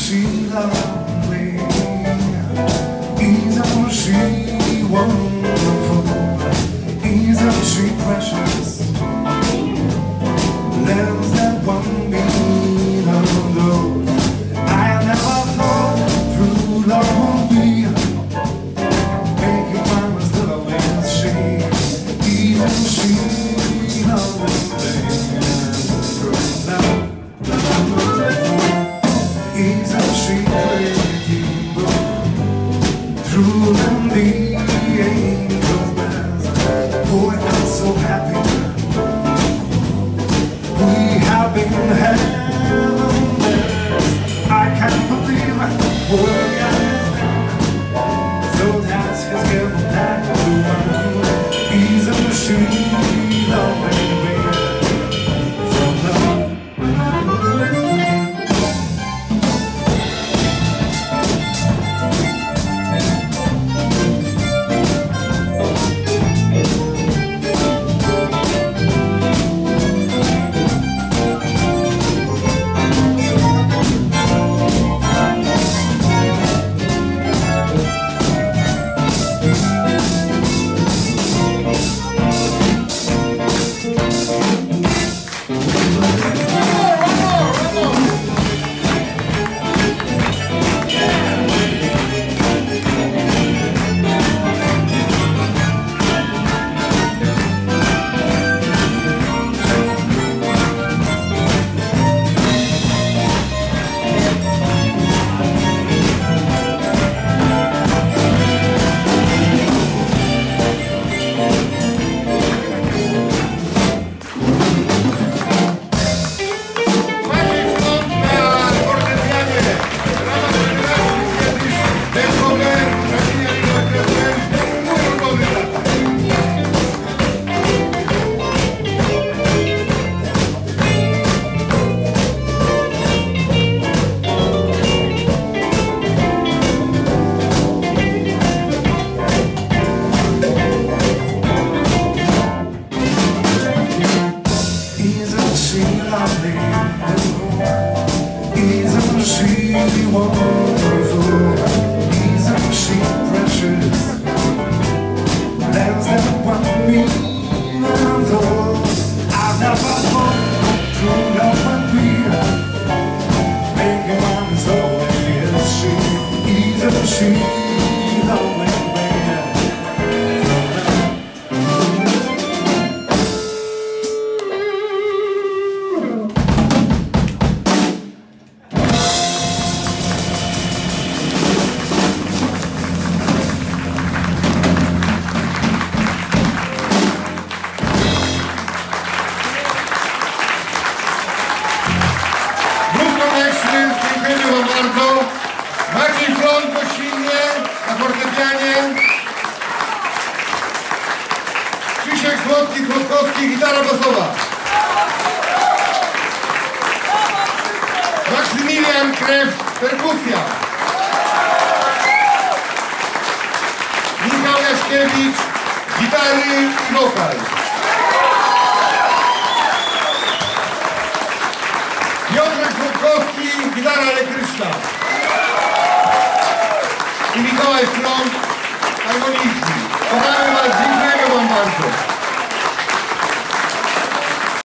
she lovely? Isn't she wonderful? Isn't she precious? Lives that one beat of love. I never thought through love would be making promise that I will she. Isn't she lovely? Through love. Isn't she pretty? Through the angels' bells, boy, I'm so happy. We have been heaven blessed. I can't believe what so that's his given back to one. Isn't she lovely? Maciej Flont, Gościnnie, na fortepianie. Krzysiek Słodkowski, gitara basowa. Maksymilian Kreft, perkusja. Michał Jaśkiewicz, gitary i wokal. Piotr Słodkowski, gitara elektryczna. I Mikołaj Flont, harmonijki. Kochamy was, dziękuję.